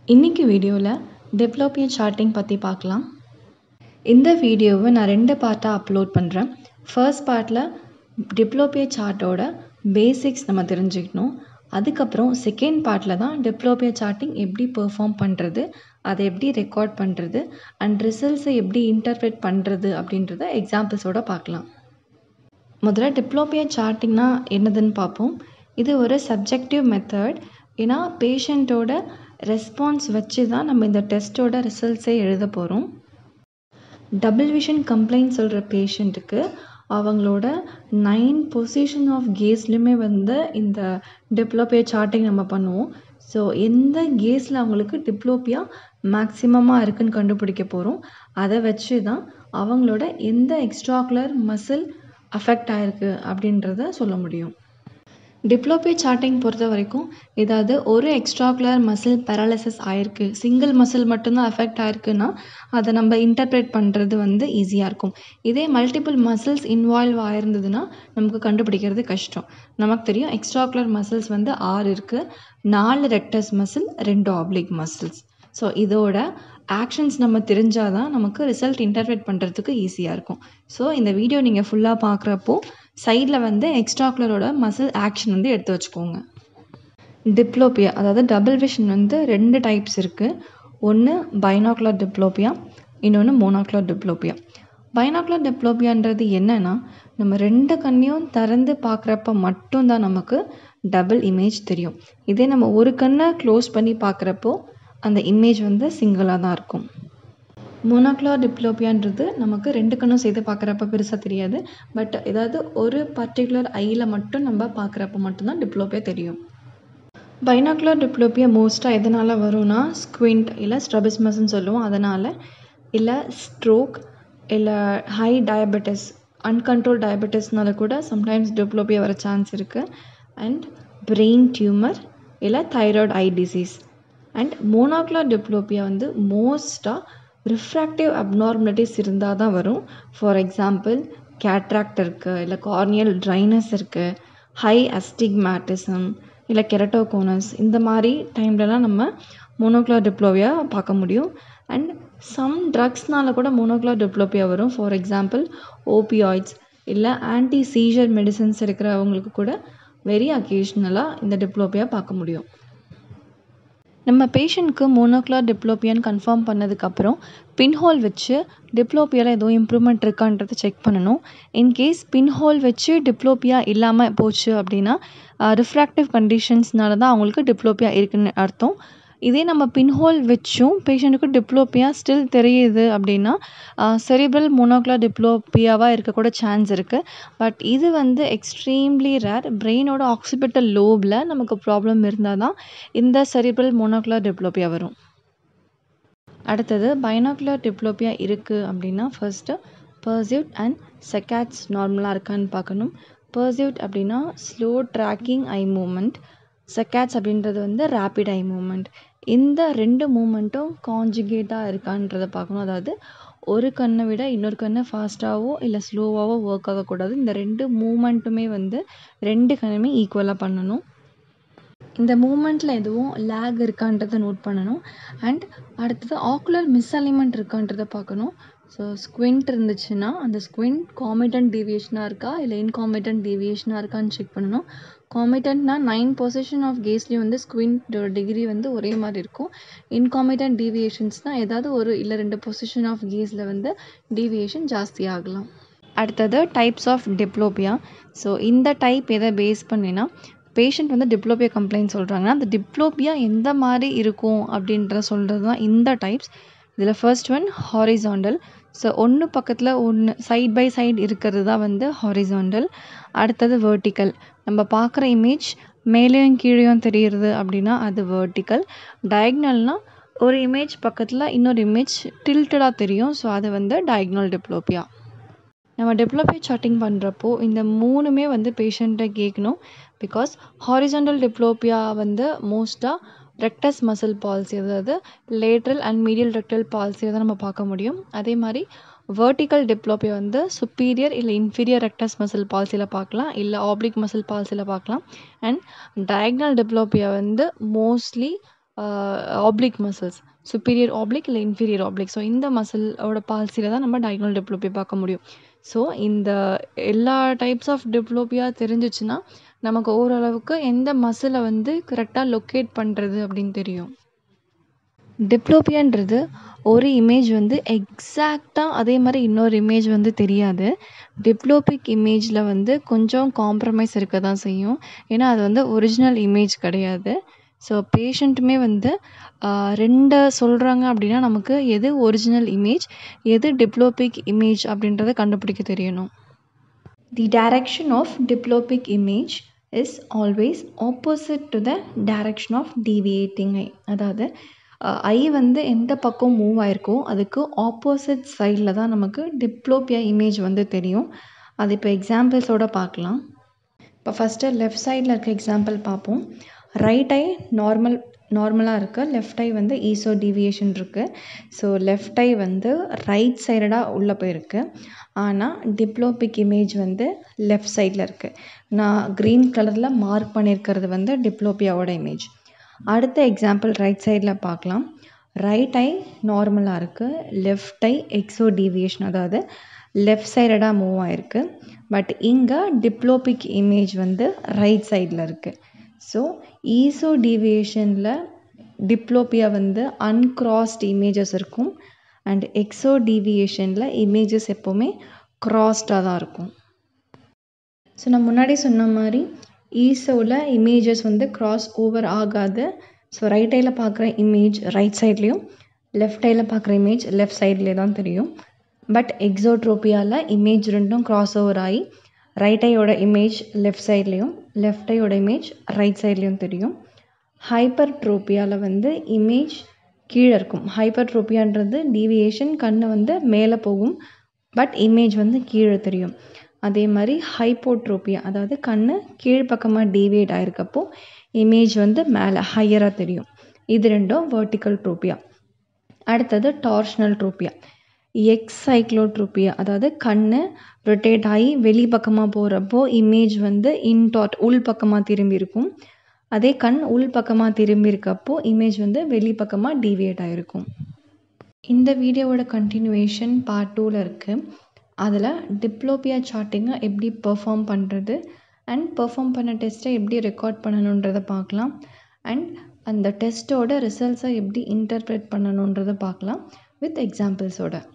இன்னைக்கு வீடியோவில் diplopia sorting பற்றி பார்க்கலாம். இந்த வீடியோவை நான் 2 பார்ட்டாக அப்லோட் பண்ணுறேன். ஃபர்ஸ்ட் பார்ட்டில் டிப்ளோபியா சார்ட்டோட பேசிக்ஸ் நம்ம தெரிஞ்சுக்கணும். அதுக்கப்புறம் செகண்ட் பார்ட்டில் தான் டிப்ளோபியா சார்ட்டிங் எப்படி பெர்ஃபார்ம் பண்ணுறது, அதை எப்படி ரெக்கார்ட் பண்ணுறது அண்ட் ரிசல்ட்ஸை எப்படி இன்டர்பிரேட் பண்ணுறது அப்படின்றத எக்ஸாம்பிள்ஸோடு பார்க்கலாம். முதல்ல டிப்ளோபியா சார்ட்டிங்னா என்னதுன்னு பார்ப்போம். இது ஒரு சப்ஜெக்டிவ் மெத்தட். ஏன்னா பேஷண்ட்டோட ரெஸ்பான்ஸ் வச்சு தான் நம்ம இந்த டெஸ்ட்டோட ரிசல்ட்ஸே எழுத போகிறோம். டபுள் விஷன் கம்ப்ளைண்ட் சொல்கிற பேஷண்ட்டுக்கு அவங்களோட 9 பொசிஷன் ஆஃப் கேஸ்லையுமே இந்த டிப்ளோபியா சார்ட்டிங் நம்ம பண்ணுவோம். ஸோ எந்த கேஸில் அவங்களுக்கு டிப்ளோபியா மேக்ஸிமமாக இருக்குதுன்னு கண்டுபிடிக்க போகிறோம். அதை வச்சு தான் அவங்களோட எந்த எக்ஸ்ட்ராகுலர் மசில் அஃபெக்ட் ஆகிருக்கு அப்படின்றத சொல்ல முடியும். டிப்ளோபியா சார்ட்டிங் பொறுத்த வரைக்கும் ஏதாவது ஒரு எக்ஸ்ட்ராகுலர் மசில் பேரலிசிஸ் ஆகிருக்கு, சிங்கிள் மசில் மட்டும்தான் அஃபெக்ட் ஆகிருக்குன்னா அதை நம்ம இன்டர்பிரேட் பண்ணுறது ஈஸியாக இருக்கும். இதே மல்டிபிள் மசில்ஸ் இன்வால்வ் ஆகிருந்ததுன்னா நமக்கு கண்டுபிடிக்கிறது கஷ்டம். நமக்கு தெரியும் எக்ஸ்ட்ராகுலர் மசில்ஸ் 6 இருக்குது, 4 rectus muscle, 2 oblique muscles. So இதோட ஆக்ஷன்ஸ் நம்ம தெரிஞ்சால் தான் நமக்கு ரிசல்ட் இன்டர்பிரேட் பண்ணுறதுக்கு ஈஸியாக இருக்கும். ஸோ இந்த வீடியோ நீங்கள் ஃபுல்லாக பார்க்குறப்போ சைடில் எக்ஸ்ட்ராகுலரோட மசில் ஆக்ஷன் எடுத்து வச்சுக்கோங்க. டிப்ளோபியா அதாவது டபுள் விஷன் 2 டைப்ஸ் இருக்குது. ஒன்று பைனாகுலர் டிப்ளோபியா, இன்னொன்று மோனோகுலர் டிப்ளோபியா. பைனாகுலர் டிப்ளோபியான்றது என்னென்னா, நம்ம 2 கண்ணையும் திறந்து பார்க்குறப்ப மட்டும்தான் நமக்கு டபுள் இமேஜ் தெரியும். இதே நம்ம ஒரு கண்ணை க்ளோஸ் பண்ணி பார்க்குறப்போ அந்த இமேஜ் சிங்கிளாக தான் இருக்கும். மோனோகுலர் டிப்ளோபியான்றது நமக்கு 2 கண்ணும் சேர்த்து பார்க்குறப்ப பெருசாக தெரியாது. பட் ஏதாவது ஒரு பர்டிகுலர் ஐயில் மட்டும் நம்ம பார்க்குறப்ப மட்டும்தான் டிப்ளோபியா தெரியும். பைனாகுலர் டிப்ளோபியா மோஸ்ட்டாக எதனால் வரும்னா ஸ்குவிண்ட் இல்லை ஸ்ட்ரபிஸ்மஸ்ன்னு சொல்லுவோம். அதனால் இல்லை ஸ்ட்ரோக் இல்லை ஹை டயபெட்டிஸ், அன்கண்ட்ரோல் டயபெட்டிஸ்னால கூட சம்டைம்ஸ் டிப்ளோபியா வர சான்ஸ் இருக்குது. அண்ட் பிரெயின் டியூமர் இல்லை thyroid eye disease. And monocular diplopia மோஸ்ட்டாக ரிஃப்ராக்டிவ் அப்நார்மலிட்டிஸ் இருந்தால் தான் வரும். ஃபார் எக்ஸாம்பிள் கேட்ராக்ட் இருக்குது, இல்லை கார்னியல் ட்ரைனஸ் இருக்குது, ஹை அஸ்டிக்மேட்டிசம் இல்லை கெரட்டோகோனஸ். இந்த மாதிரி டைம்லலாம் நம்ம மோனோகுலர் டிப்ளோபியா பார்க்க முடியும். அண்ட் சம் ட்ரக்ஸ்னால கூட மோனோகுலர் டிப்ளோபியா வரும். ஃபார் எக்ஸாம்பிள் ஓபியாய்ட்ஸ் இல்லை ஆன்டி சீஜர் மெடிசன்ஸ் இருக்கிறவங்களுக்கு கூட வெரி அக்கேஷ்னலாக இந்த டிப்ளோபியா பார்க்க முடியும். நம்ம பேஷண்ட்க்கு மோனோகுலர் டிப்ளோபியான்னு கன்ஃபார்ம் பண்ணதுக்கப்புறம் பின்ஹோல் வச்சு டிப்ளோபியாவில் எதுவும் இம்ப்ரூவ்மெண்ட் இருக்கான்றதை செக் பண்ணணும். இன்கேஸ் பின்ஹோல் வச்சு டிப்ளோபியா இல்லாமல் போச்சு அப்படின்னா ரிஃப்ராக்டிவ் கண்டிஷன்ஸ்னால தான் அவங்களுக்கு டிப்ளோபியா இருக்குன்னு அர்த்தம். இதே நம்ம பின்ஹோல் வச்சும் பேஷண்ட்டுக்கு டிப்ளோபியா ஸ்டில் தெரியுது அப்படின்னா செரிப்ரல் மோனோகுலர் டிப்ளோபியாவாக இருக்கக்கூட சான்ஸ் இருக்குது. பட் இது எக்ஸ்ட்ரீம்லி ரேர். பிரெயினோட ஆக்சிபிட்டல் லோபில் நமக்கு ப்ராப்ளம் இருந்தால் தான் இந்த செரிப்ரல் மோனோகுலர் டிப்ளோபியா வரும். அடுத்தது பைனாகுலர் டிப்ளோபியா இருக்குது அப்படின்னா ஃபர்ஸ்ட்டு பர்சியூட் அண்ட் செக்காட்ஸ் நார்மலாக இருக்கான்னு பார்க்கணும். பர்சியூட் அப்படின்னா slow tracking eye movement, saccades அப்படின்றது ரேப்பிட் ஐ மூமெண்ட். இந்த 2 மூமெண்ட்டும் கான்ஜுகேட்டாக இருக்கான்றதை பார்க்கணும். அதாவது ஒரு கண்ணை விட இன்னொரு கண்ணை ஃபாஸ்ட்டாகவோ இல்லை ஸ்லோவாகவோ ஒர்க் ஆகக்கூடாது. இந்த 2 மூமெண்ட்டுமே 2 கண்ணுமே ஈக்குவலாக பண்ணணும். இந்த மூமெண்ட்டில் எதுவும் லேக் இருக்கான்றதை நோட் பண்ணணும். அண்ட் அடுத்தது ஆக்குலர் மிஸ்அலைன்மெண்ட் இருக்கான்றதை பார்க்கணும். ஸோ ஸ்குவிண்ட் இருந்துச்சுன்னா அந்த ஸ்குவிண்ட் காமிட்டன்ட் டீவியேஷனாக இருக்கா இல்லை இன்காமிட்டன்ட் டீவியேஷனாக இருக்கான்னு செக் பண்ணணும். காமிட்டன்ட்னா 9 பொசிஷன் ஆஃப் கேஸ்லேயும் ஸ்குவிண்டோட டிகிரி ஒரே மாதிரி இருக்கும். இன்காமிட்டன்ட் டீவியேஷன்ஸ்னால் ஏதாவது ஒரு இல்லை 2 பொசிஷன் ஆஃப் கேஸில் டீவியேஷன் ஜாஸ்தி ஆகலாம். அடுத்தது டைப்ஸ் ஆஃப் டிப்ளோபியா. ஸோ இந்த டைப் எதை பேஸ் பண்ணினா பேஷண்ட் டிப்ளோபியா கம்ப்ளைண்ட் சொல்கிறாங்கன்னா அந்த டிப்ளோபியா எந்த மாதிரி இருக்கும் அப்படின்ற சொல்கிறது தான் இந்த டைப்ஸ். இதில் ஃபர்ஸ்ட் ஒன் ஹாரிசாண்டல். ஸோ ஒன்று பக்கத்தில் ஒன்று சைட் பை சைடு இருக்கிறது தான் ஹாரிசாண்டல். அடுத்தது வெர்டிக்கல். நம்ம பார்க்குற இமேஜ் மேலேயும் கீழேயும் தெரியுறது அப்படின்னா அது வெர்டிக்கல். டயக்னல்னால் ஒரு இமேஜ் பக்கத்தில் இன்னொரு இமேஜ் டில்ட்டடாக தெரியும். ஸோ அது டயக்னல் டிப்ளோபியா. நம்ம டிப்ளோபியா சார்ட்டிங் பண்ணுறப்போ இந்த 3மே பேஷண்ட்டை கேட்கணும். பிகாஸ் ஹாரிசாண்டல் டிப்ளோபியா மோஸ்ட்டாக ரெக்டஸ் மசில் பால்சி, அதாவது லேட்ரல் அண்ட் மீடியல் ரெக்டல் பால்சியை தான் நம்ம பார்க்க முடியும். அதே மாதிரி வெர்டிக்கல் டிப்ளோபியா சுப்பீரியர் இல்லை இன்ஃபீரியர் ரெக்டஸ் மசில் பால்சியில் பார்க்கலாம், இல்லை ஆப்ளிக் மசில் பால்சியில் பார்க்கலாம். And diagonal diplopia mostly oblique muscles, superior oblique இல்லை இன்ஃபீரியர் ஆப்ளிக். ஸோ இந்த மசிலோட பால்சியில் தான் நம்ம டயகனல் டிப்ளோபியா பார்க்க முடியும். ஸோ இந்த எல்லா டைப்ஸ் ஆஃப் டிப்ளோபியா தெரிஞ்சிச்சுன்னா நமக்கு ஓரளவுக்கு எந்த மசிலை வந்து கரெக்டாக லொக்கேட் பண்ணுறது அப்படின்னு தெரியும். டிப்ளோபியான்றது ஒரு இமேஜ் வந்து எக்ஸாக்டாக அதே மாதிரி இன்னொரு இமேஜ் வந்து தெரியாது. டிப்ளோபிக் இமேஜில் வந்து கொஞ்சம் காம்ப்ரமைஸ் இருக்க தான் செய்யும். ஏன்னா அது வந்து ஒரிஜினல் இமேஜ் கிடையாது. ஸோ பேஷண்ட்டுமே வந்து 2 சொல்கிறாங்க அப்படின்னா நமக்கு எது ஒரிஜினல் இமேஜ், எது டிப்ளோபிக் இமேஜ் அப்படின்றத கண்டுபிடிக்க தெரியணும். The direction of diplopic image is always opposite to the direction of deviating eye. அதாவது ஐ வந்து எந்த பக்கம் மூவ் ஆயிருக்கோ அதுக்கு ஆப்போசிட் சைடில் தான் நமக்கு டிப்ளோபியா இமேஜ் வந்து தெரியும். அது இப்போ எக்ஸாம்பிள்ஸோடு பார்க்கலாம். இப்போ ஃபஸ்ட்டு லெஃப்ட் சைடில் இருக்க எக்ஸாம்பிள் பார்ப்போம். ரைட் ஐ நார்மலாக இருக்குது, லெஃப்ட் ஐ வந்து ஈஸோ டீவியேஷன் இருக்குது. ஸோ லெஃப்ட் ஐ வந்து ரைட் சைடடாக உள்ளே போயிருக்கு. ஆனால் டிப்ளோபிக் இமேஜ் வந்து லெஃப்ட் சைடில் இருக்குது. நான் க்ரீன் கலரில் மார்க் பண்ணியிருக்கிறது வந்து டிப்ளோபியாவோட இமேஜ். அடுத்த எக்ஸாம்பிள் ரைட் சைடில் பார்க்கலாம். ரைட் ஐ நார்மலாக இருக்குது, லெஃப்ட் ஐ எக்ஸோ டீவியேஷன், அதாவது லெஃப்ட் சைடடாக மூவ் ஆகிருக்கு. பட் இங்கே டிப்ளோபிக் இமேஜ் வந்து ரைட் சைடில் இருக்குது. ஸோ ஈஸோ டீவியேஷனில் டிப்ளோபியா வந்து அன்க்ராஸ்ட் இமேஜஸ் இருக்கும். அண்ட் எக்ஸோ டீவியேஷனில் இமேஜஸ் எப்போவுமே க்ராஸ்டாக தான் இருக்கும். ஸோ நான் முன்னாடி சொன்ன மாதிரி ஈஸோவில் இமேஜஸ் வந்து க்ராஸ் ஓவர் ஆகாது. ஸோ ரைட் ஐயில் பார்க்குற இமேஜ் ரைட் சைட்லேயும், லெஃப்ட் ஐயில் பார்க்குற இமேஜ் லெஃப்ட் சைட்லேயே தான் தெரியும். பட் எக்ஸோட்ரோபியாவில் இமேஜ் ரெண்டும் க்ராஸ் ஓவர் ஆகி ரைட் ஐயோட இமேஜ் லெஃப்ட் சைட்லேயும், லெஃப்ட் ஐயோட இமேஜ் ரைட் சைட்லேயும் தெரியும். ஹைப்பர்ட்ரோபியாவில் வந்து இமேஜ் கீழே இருக்கும். ஹைப்பர்ட்ரோபியான்றது டீவியேஷன், கண் வந்து மேலே போகும், பட் இமேஜ் வந்து கீழே தெரியும். அதே மாதிரி ஹைப்போட்ரோபியா, அதாவது கண் கீழ்ப்பக்கமாக டீவியேட் ஆகிருக்கப்போ இமேஜ் வந்து மேலே ஹையராக தெரியும். இது ரெண்டும் வெர்டிக்கல் ட்ரோபியா. அடுத்தது டார்ஷனல் ட்ரோபியா. எக்ஸைக்ளோட்ரோபியா, அதாவது கண் ரொட்டேட் ஆகி வெளிப்பக்கமாக போகிறப்போ இமேஜ் வந்து உள் பக்கமாக திரும்பி இருக்கும். அதே கண் உள் பக்கமாக திரும்பி இருக்கப்போ இமேஜ் வந்து வெளிப்பக்கமாக டீவியேட் ஆகிருக்கும். இந்த வீடியோவோட கண்டினியூவேஷன் பார்ட் 2ல் இருக்குது. அதில் டிப்ளோபியா சார்ட்டிங்கை எப்படி பெர்ஃபார்ம் பண்ணுறது அண்ட் பெர்ஃபார்ம் பண்ண டெஸ்ட்டை எப்படி ரெக்கார்ட் பண்ணணுன்றதை பார்க்கலாம். அண்ட் அந்த டெஸ்ட்டோட ரிசல்ட்ஸை எப்படி இன்டர்ப்ரெட் பண்ணணுன்றதை பார்க்கலாம் வித் எக்ஸாம்பிள்ஸோட.